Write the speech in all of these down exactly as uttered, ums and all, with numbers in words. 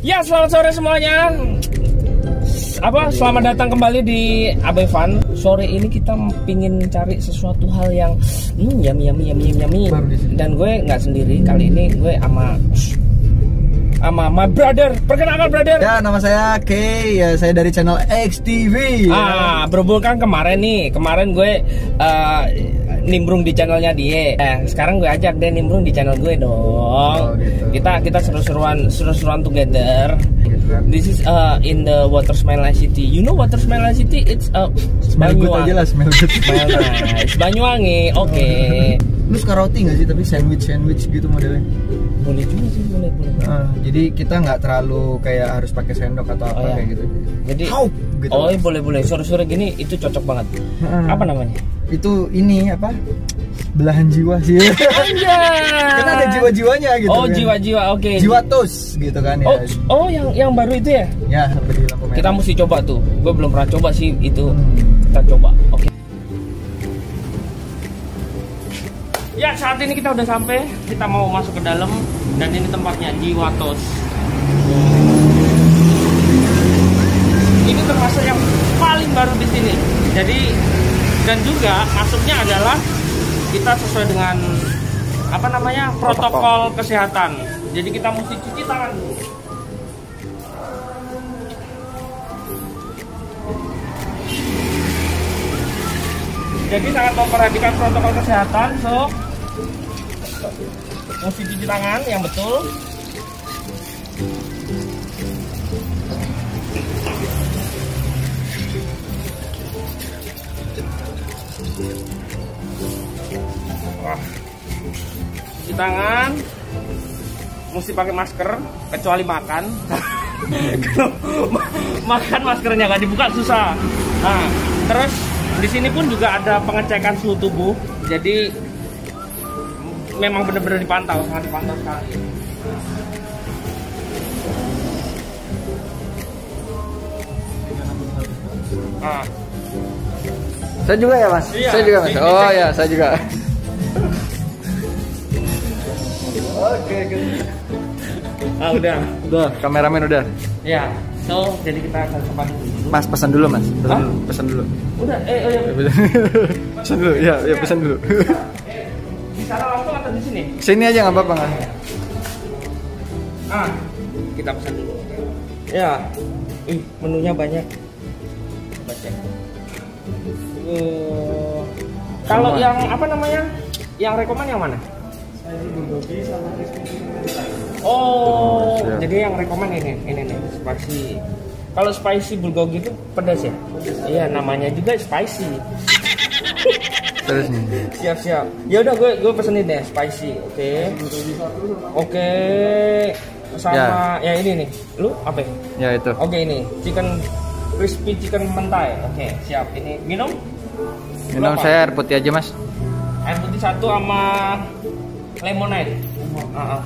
Ya, selamat sore semuanya. Apa? Selamat datang kembali di Abai Fun. Sore ini kita pingin cari sesuatu hal yang hmm, yummy yummy yummy yummy. Dan gue nggak sendiri kali ini, gue sama sama my brother. Perkenalkan brother. Ya, nama saya Kay. Ya, saya dari channel X T V. Ah, berhubung kan kemarin nih, kemarin gue uh, nimbrung di channelnya dia. Eh, sekarang gue ajak dia nimbrung di channel gue dong. Oh, gitu. Kita kita seru-seruan seru-seruan together. Gitu kan. This is uh, in the Water Smileline City. You know Water Smileline City? It's uh, smell good aja lah, smell good. Smell nice. Banyuwangi. Oke. Okay. Lu suka roti nggak sih? Tapi sandwich sandwich gitu modelnya. Boleh juga sih, boleh boleh. Uh, jadi kita nggak terlalu kayak harus pakai sendok atau apa, oh, ya, kayak gitu. Jadi How? Gitu. Oh iya, boleh boleh. Sore-sore gini itu cocok banget. Uh, apa namanya? Itu ini apa? Belahan jiwa sih. Karena ada jiwa-jiwanya gitu. Oh, kan. Jiwa-jiwa, oke. Okay. Jiwa tos gitu kan ya. Oh, oh yang yang baru itu ya? Ya, di lampu merah. Kita mesti coba tuh. Gue belum pernah coba sih itu. Hmm. Kita coba. Oke. Okay. Ya, saat ini kita udah sampai. Kita mau masuk ke dalam dan ini tempatnya Jiwa Tos. Ini termasuk yang paling baru di sini. Jadi dan juga masuknya adalah kita sesuai dengan apa namanya protokol kesehatan. Jadi kita mesti cuci tangan dulu. Jadi sangat memperhatikan protokol kesehatan, so mesti cuci tangan yang betul. Wah. Cuci tangan, mesti pakai masker kecuali makan. Makan maskernya nggak dibuka susah. Nah, terus di sini pun juga ada pengecekan suhu tubuh. Jadi memang benar-benar dipantau, sangat dipantau sekali. Nah. Saya juga ya mas? Iya, saya juga mas? Oh ya, saya juga. Oke, gitu. Ah, udah. Udah, kameramen udah. Ya, so jadi kita akan sempat dulu. Mas pesan dulu mas, pesan Hah? dulu, pesan dulu. Udah, eh, oh ya. Pesan dulu, ya, ya pesan dulu. Di sana langsung atau di sini? Sini aja nggak apa-apa kan? Ah, kita pesan dulu. Ya, ih, menunya banyak. Baca. Uh, kalau yang apa namanya? Yang rekomen yang mana? Bulgogi sama Oh, oh jadi yang rekomen ini, ini nih, spicy. Kalau spicy bulgogi itu pedas ya? Iya, namanya juga spicy. Terus nih. Siap siap. Ya udah gue gue pesenin deh spicy, oke? Okay. Oke. Okay. Sama ya. ya ini nih. Lu apa? Ya itu. Oke okay, ini chicken crispy chicken mentai. Oke okay, siap. Ini minum? Minum saya air putih aja mas. Air putih satu sama lemonade. Uh -uh.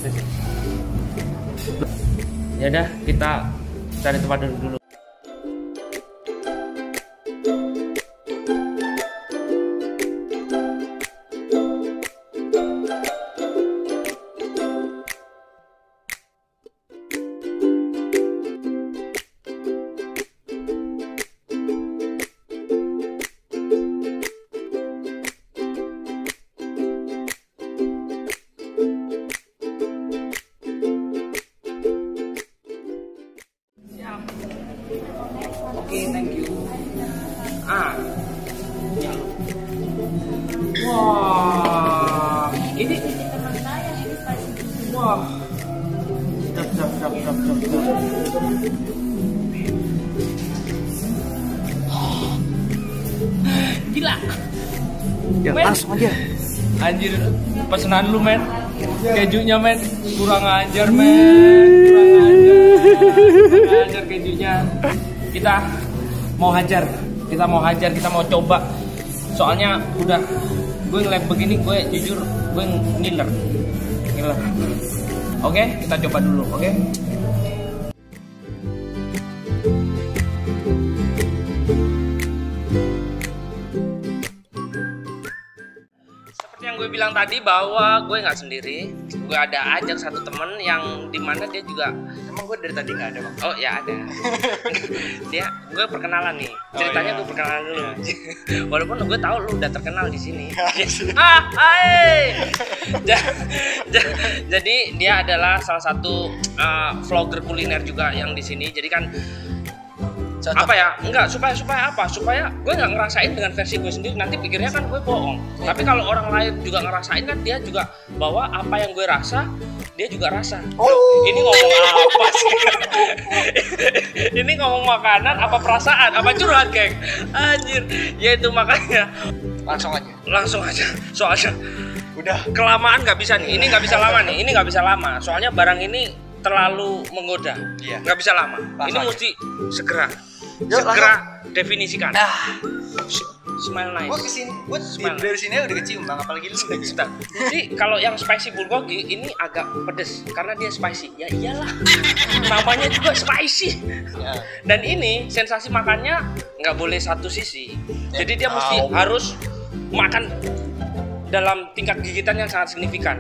Ya udah kita cari tempat duduk dulu. Oke, okay, thank you. Ah, ya. Wah, ini, wah, sedap, sedap, sedap, sedap, sedap, sedap. Gila. Ya, men. langsung aja. Anjir, pesanan lu men. Kejunya men, kurang ajar men, kurang ajar, kurang ajar kejunya. Kita mau hajar, kita mau hajar, kita mau coba. Soalnya udah gue ngeliat begini, gue jujur gue ngiler, ngiler. Oke, kita coba dulu, oke? Seperti yang gue bilang tadi bahwa gue nggak sendiri, gue ada ajak satu temen yang dimana dia juga Emang gue dari tadi nggak ada bang? Oh ya ada. Dia, gue perkenalan nih. Ceritanya Oh, iya. gue perkenalan dulu. Walaupun gue tahu lu udah terkenal di sini. ah, hai. Ja- ja- Jadi dia adalah salah satu uh, vlogger kuliner juga yang di sini. Jadi kan Cocok. apa ya? Enggak, supaya supaya apa? Supaya gue nggak ngerasain dengan versi gue sendiri. Nanti pikirnya kan gue bohong. Tapi kalau orang lain juga ngerasain kan dia juga bahwa apa yang gue rasa dia juga rasa. Oh. Ini ngomong apa sih? Ini ngomong makanan apa perasaan apa curhat geng? Anjir. Ya itu makanya Langsung aja. langsung aja. Soalnya Udah. kelamaan nggak bisa nih. Ini nggak bisa lama nih. Ini nggak bisa lama. Soalnya barang ini terlalu menggoda. Iya. Nggak bisa lama. Langsung Ini aja. mesti segera. Yuk, segera definisikan. Ah, Smile nice. gue kesini, gue Smile. dari sini udah kecium bang, apalagi lu udah kecium. Sebentar. Jadi kalau yang spicy bulgogi ini agak pedes karena dia spicy. Ya iyalah. Namanya juga spicy. Ya. Dan ini sensasi makannya nggak boleh satu sisi. Ya, Jadi dia mesti tahu. harus makan dalam tingkat gigitan yang sangat signifikan.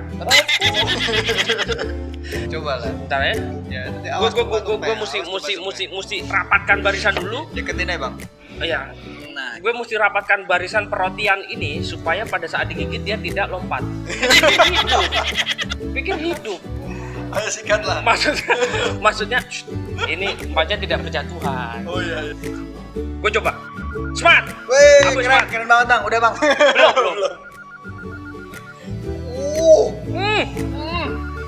Coba lah. Bentar ya. Ya, nanti Gue awas gue gue tumpah-tumpah gue ya, mesti awas mesti tumpah-tumpah. mesti mesti rapatkan barisan dulu. Deketin aja bang. Iya. Nah, Gue mesti rapatkan barisan perotian ini supaya pada saat digigit dia tidak lompat. Pikir hidup. Pikir hidup. ayo sikat lah. Maksudnya maksudnya shh, ini empatnya tidak berjatuhan. Oh iya. iya. Gue coba. Smart. Wih, Apa keren, smart? keren banget bang. Udah bang. Belum, belum. Uh, Hmm. Hmm.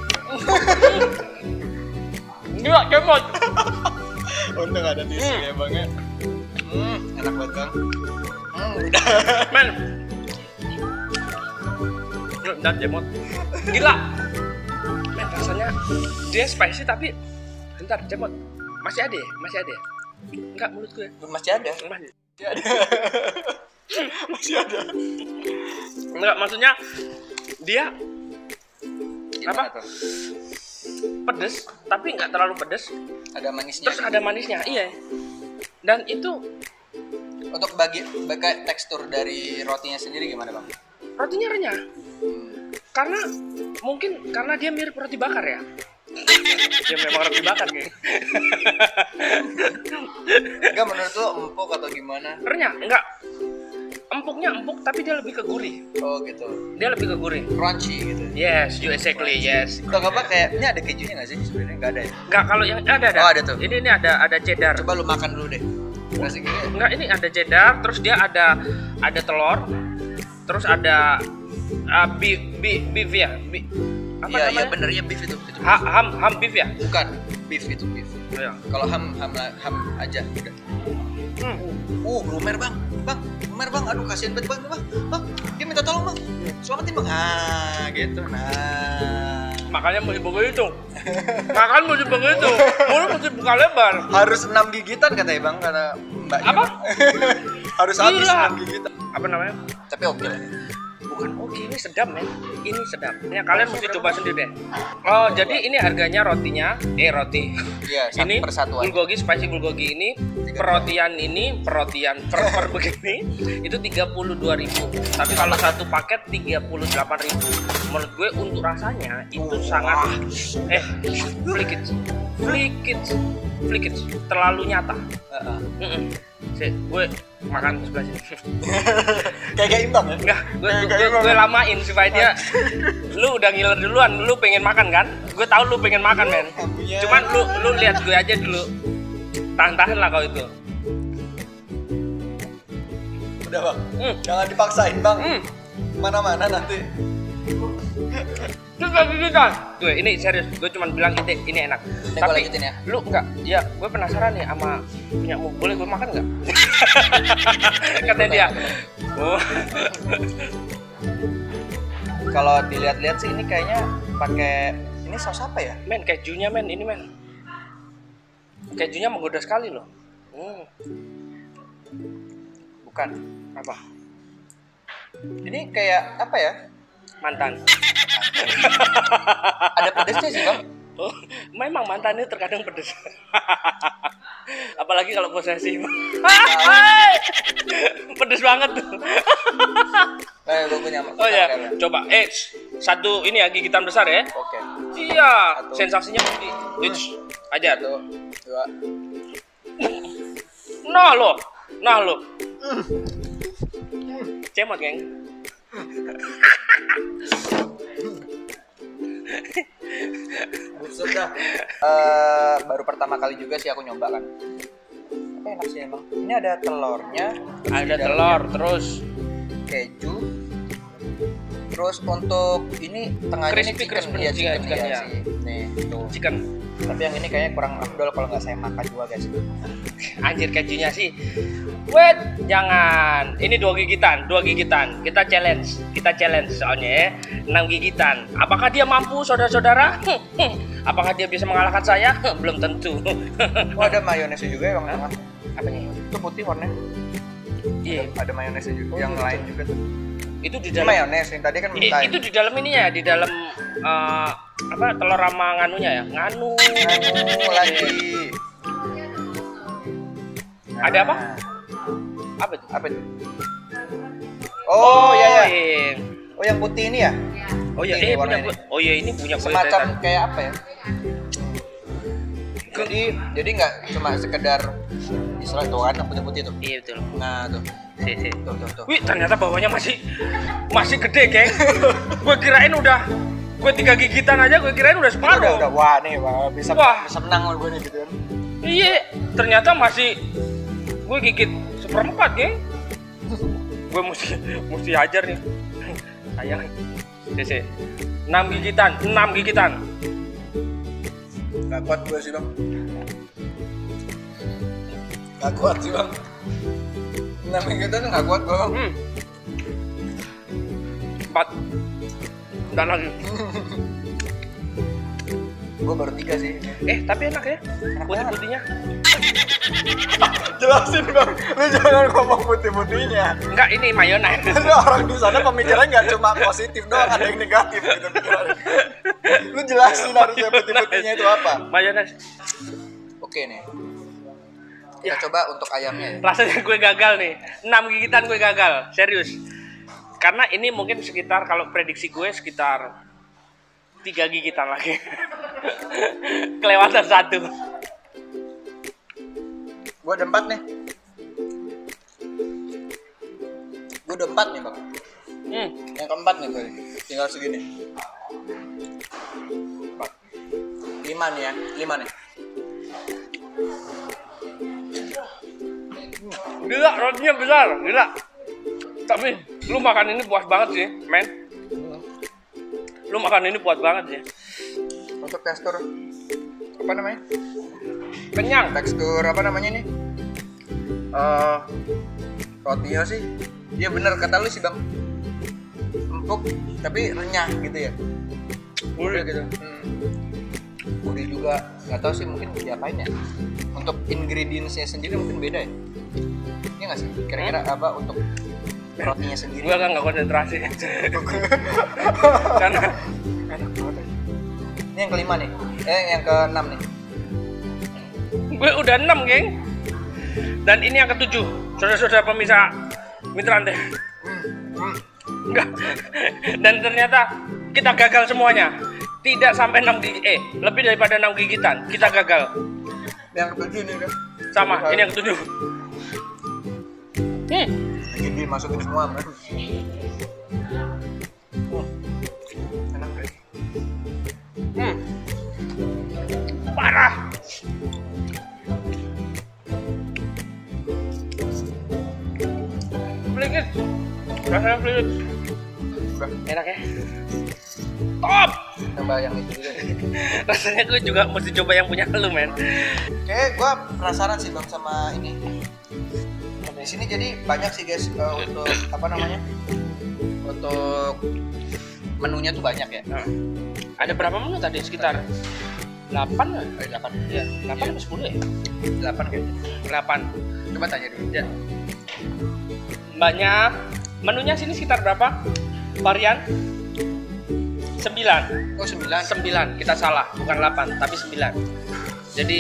Gila, cemot. untung ada tisu Hmm. ya bang ya. Hmm, enak banget bang. Hmm, udah. Men. Dan cemot. Gila. Men, rasanya dia spicy tapi bentar, cemot. Masih ada ya? Masih ada ya? Enggak, mulut gue. Masih ada. Masih. Masih ada. Masih ada. Enggak, maksudnya dia Gimana Apa? tuh? pedes tapi nggak terlalu pedes. Ada manisnya. Terus ada manisnya, iya. Dan itu Untuk bagi bagi tekstur dari rotinya sendiri gimana bang? rotinya renyah. Karena mungkin karena dia mirip roti bakar ya. Dia memang roti bakar kayak. Enggak menurut lu empuk atau gimana? Renyah, enggak. Empuknya empuk tapi dia lebih ke gurih. Oh gitu. Dia lebih ke gurih. Crunchy gitu. Yes, you exactly, yes. Untuk apa kayak ini ada kejunya nggak sih sebenarnya? Nggak ada ya. Enggak, kalau yang ada ada. Oh, ada tuh. Ini ini ada ada cheddar. Coba lu makan dulu deh. Rasa gini. Enggak, ini ada cheddar, terus dia ada ada telur, terus ada uh, beef, beef, beef ya, beef. Apa Iya iya namanya? bener ya beef itu. itu. Ha, ham, ham beef ya? Bukan beef itu beef. Iya. Kalau ham ham ham aja udah. Hmm. Uh, lumer bang, bang, lumer bang. Aduh kasihan banget bang, bang, bang. Dia minta tolong bang. Selamatin bang. Ah gitu. Nah. Makanya mesti begitu. Makan mesti begitu. Mulut mesti buka lebar. Harus enam gigitan katanya bang, kata mbaknya. Apa? Harus habis Gila. enam gigitan. Apa namanya? Tapi oke lah. Bukan oke, ini sedap men. Ini sedap. Ini kalian mesti coba sendiri deh. Oh, jadi ini harganya rotinya, eh roti. Iya, satu Ini persatuan. bulgogi spicy bulgogi ini perotian ini perotian per, per begini itu tiga puluh dua ribu. Tapi kalau satu paket tiga puluh delapan ribu. Menurut gue untuk rasanya itu sangat eh flick it. Flick it. Flick it. Terlalu nyata. Heeh. Mm-mm. Si, gue makan sebelah sini. Kayak gak imbang ya? Enggak, gue, Kayak- gue, kayak gue, imbang. lamain supaya dia. Lu udah ngiler duluan, lu pengen makan kan? Gue tahu lu pengen makan men. Ampunya. Cuman lu lu lihat gue aja dulu. Tahan-tahan lah kau itu. Udah bang, Hmm. jangan dipaksain bang. Hmm. Mana-mana nanti. Terus lagi kita. Tuh, ini serius. Gue cuma bilang ini ini enak. Ini gua Tapi lanjutin ya. lu enggak. Ya, gue penasaran nih sama punyamu. Boleh gue makan enggak? Katanya dia. Oh. Kalau dilihat-lihat sih ini kayaknya pakai ini saus apa ya? Men, kejunya men, ini men. Kejunya menggoda sekali loh. Hmm. Bukan. Apa? Ini kayak apa ya? Mantan. Ada pedesnya sih bang. Oh, memang mantan itu terkadang pedes. Apalagi kalau posesif. Pedes banget tuh. Eh, gue punya. Oh ya, coba. Eh, satu ini ya gigitan besar ya. Oke. Iya, Satu. sensasinya mesti. Eits, Ajar. Satu, dua. Nah lo, nah lo. Cemot geng. Buset dah. Uh, baru pertama kali juga sih aku nyoba kan. Apa enak sih emang. Ini ada telurnya. Ada telur, terus keju. Terus untuk ini tengahnya crispy, ini chicken, crispy, ya chicken, chicken, ya, ya. sih. Nih, tuh. Chicken. Tapi yang ini kayaknya kurang afdol kalau nggak saya makan juga guys. Anjir kejunya sih. Wait, jangan. Ini dua gigitan, dua gigitan. Kita challenge, kita challenge soalnya ya. enam gigitan. Apakah dia mampu, saudara-saudara? Apakah dia bisa mengalahkan saya? Belum tentu. Oh, ada mayonesnya juga ya, Bang. Apanya? Itu putih warnanya. Iya, Ada mayonesnya juga. Oh, yang gitu. lain juga tuh. Itu di Ini dalam mayones yang tadi kan I, mentah. itu di dalam ini ya, di dalam uh, apa telur sama nganunya ya, nganu. Anu lagi. Ada apa? Apa itu? Apa itu? Oh, iya ya. iya. Oh, yang putih ini ya? Oh iya, Ini eh, punya warnanya. gue. Oh iya, ini punya gue. Semacam dari kayak apa ya? Jadi jadi nggak cuma sekedar istilah doang yang putih-putih tuh. tadi. Iya betul. Nah, tuh. Si, si. Tuh, tuh, tuh. Wih, ternyata bawahnya masih masih gede, geng. Gue kirain udah gue tiga gigitan aja, gue kirain udah Ini separuh. udah, udah wah nih, wah, bisa Wah. bisa menang gue nih gitu kan. Iya, ternyata masih gue gigit seperempat, geng. Gue mesti mesti ajar nih. Sayang. Si, si. enam gigitan, enam gigitan. Gak kuat gue sih, Bang. Gak kuat sih, Bang. Namanya gitu tuh gak kuat gue, Bang. Hmm. Empat. Dan lagi. Gue baru tiga sih. Eh, tapi enak ya. Putih-putihnya. Jelasin, Bang. Lu jangan ngomong putih-putihnya. Enggak, ini mayones. Lu orang di sana pemikirannya nggak cuma positif doang, ada yang negatif gitu pikirannya. Lu jelasin harusnya putih-putihnya itu apa. Mayones. Oke nih. Kita coba untuk ayamnya ya. Rasanya gue gagal nih. enam gigitan gue gagal, serius. Karena ini mungkin sekitar, kalau prediksi gue sekitar tiga gigitan lagi. Kelewatan satu. Gue ada empat nih. Gue udah empat nih, Bang. Hmm. Yang keempat nih gue. Tinggal segini. Empat. Lima nih ya, lima nih. Gila, rotinya besar, gila. Tapi lu makan ini puas banget sih, men. Lu makan ini puas banget sih. Untuk tekstur apa namanya? Kenyang. Tekstur apa namanya nih? Eh rotinya sih, dia bener kata lu sih, Bang. Empuk tapi renyah gitu ya. Gurih gitu. Hmm. Gurih juga. Nggak tahu sih, mungkin diapain ya. Untuk ingredientsnya sendiri mungkin beda ya. Iya nggak sih? Kira-kira apa untuk rotinya sendiri? Gue kan nggak konsentrasi. Karena Enak banget. Ini yang kelima nih. Eh, yang keenam nih. gue udah enam, geng. Dan ini yang ketujuh. Saudara-saudara pemirsa Mitra Ante. Hmm. Enggak. Dan ternyata kita gagal semuanya. Tidak sampai enam gigi, eh lebih daripada enam gigitan. Kita gagal. Yang ketujuh nih kan. Sama, ini yang ketujuh. Hmm. Jadi dimasukin semua, man. Hmm. Enak guys. Hmm. Parah. Pelikit. Rasanya pelikit. Udah, Enak ya. Top. tambah yang itu juga. Rasanya gue juga mesti coba yang punya lu, men. Kayak gue penasaran sih, Bang, sama ini. Di sini jadi banyak sih guys uh, untuk apa namanya? Untuk menunya tuh banyak ya. Nah, ada berapa menu tadi? Sekitar delapan lah. Ada delapan. Iya, delapan atau sepuluh ya? delapan kayaknya. delapan. Coba tanya dulu. Ya. Banyak. Menunya sini sekitar berapa? Varian? sembilan. Oh, sembilan. sembilan. Kita salah, bukan delapan, tapi sembilan. Jadi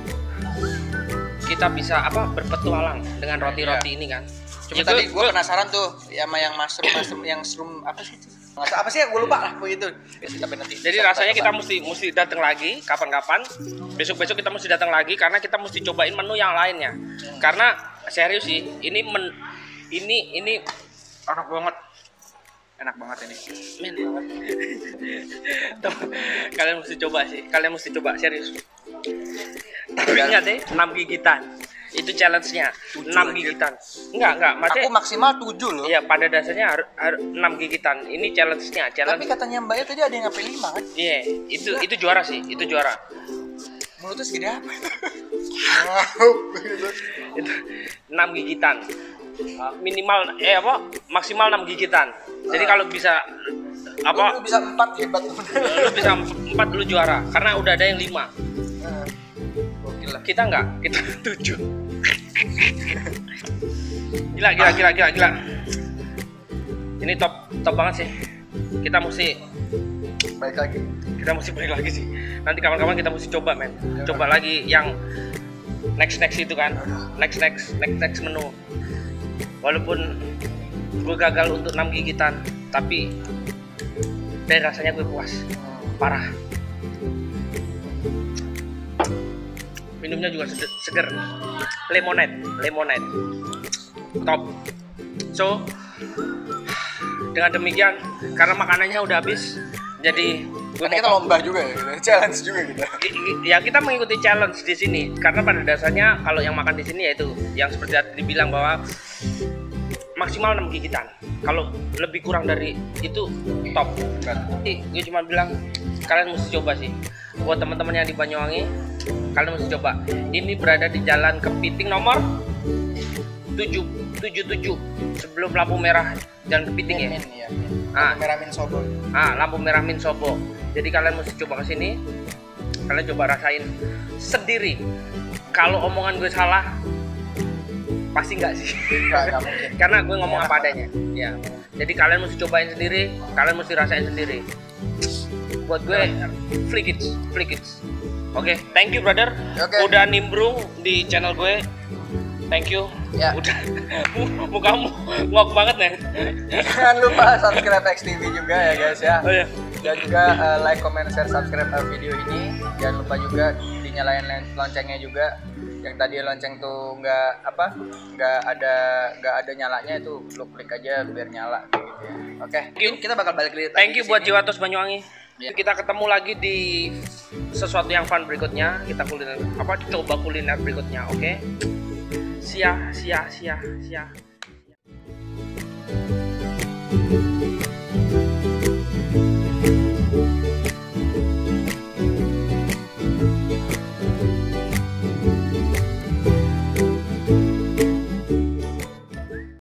kita bisa apa? Berpetualang dengan roti-roti Ya. ini kan. Cuma Itu- tadi gue penasaran tuh sama yang mushroom mushroom yang mushroom apa sih itu? Masa apa sih ya, gue lupa lah begitu. Tapi nanti. Jadi rasanya kita mesti mesti datang lagi kapan-kapan. Besok-besok kita mesti datang lagi karena kita mesti cobain menu yang lainnya. Hmm. Karena serius sih, ini men, ini ini enak banget. Enak banget ini. Men. Kalian mesti coba sih. Kalian mesti coba serius. Tapi ingat deh, enam gigitan. Itu challenge-nya, enam gigitan. Enggak, enggak, maksudnya aku maksimal tujuh loh. Iya, pada dasarnya harus enam gigitan. Ini challenge-nya, challenge. Tapi katanya Mbaknya tadi ada yang sampai lima kan? Iya, itu Gila. itu juara sih, itu juara. Mulutnya segede apa? Itu enam gigitan. Minimal eh apa? Maksimal enam gigitan. Jadi kalau bisa apa? Lu bisa empat hebat. Lu bisa empat lu juara karena udah ada yang lima. Kita enggak, kita tujuh. Gila, gila, gila, gila, gila. Ini top, top banget sih. Kita mesti balik lagi. Kita mesti balik lagi sih. Nanti kawan-kawan kita mesti coba, men. Coba lagi yang next next itu kan. Next next next next menu. Walaupun gue gagal untuk enam gigitan, tapi dari rasanya gue puas. Parah. Minumnya juga seger, lemonade, lemonade, top. So, dengan demikian, karena makanannya udah habis, jadi gue kita lomba juga ya, challenge juga kita. Ya kita mengikuti challenge di sini, karena pada dasarnya kalau yang makan di sini yaitu yang seperti tadi dibilang bahwa maksimal enam gigitan. Kalau lebih kurang dari itu top. Jadi gue cuma bilang kalian mesti coba sih. Buat teman-teman yang di Banyuwangi, kalian mesti coba. Ini berada di Jalan Kepiting nomor tujuh tujuh tujuh sebelum lampu merah Jalan Kepiting ya. Min, ya. Ah, merah Min Sobo. Ah, lampu merah Min Sobo. Jadi kalian mesti coba ke sini. Kalian coba rasain sendiri. Kalau omongan gue salah, pasti enggak sih. Enggak, enggak mungkin. Karena gue ngomong apa adanya. Ya. Jadi kalian mesti cobain sendiri, kalian mesti rasain sendiri. Buat gue free kids, free kids. Oke, okay, thank you brother. Okay. Udah nimbrung di channel gue. Thank you. Ya. Udah. Mukamu ngok banget nih. Jangan lupa subscribe X T V juga ya guys ya. Oh iya. Dan juga uh, like, comment, share, subscribe video ini. Jangan lupa juga dinyalain loncengnya juga. Yang tadi lonceng tuh nggak apa, nggak ada nggak ada nyalanya itu lu klik aja biar nyala kayak gitu ya. Oke. Okay. Kita bakal balik lagi. Thank you buat Jiwatos Banyuwangi. Ya. Kita ketemu lagi di sesuatu yang fun berikutnya. Kita kuliner apa coba kuliner berikutnya, oke? Okay? Sia, sia, sia, sia.